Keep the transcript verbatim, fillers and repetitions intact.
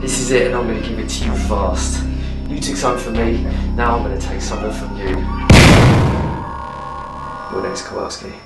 This is it, and I'm going to give it to you fast. You took something from me, now I'm going to take something from you. Your name's Kowalski.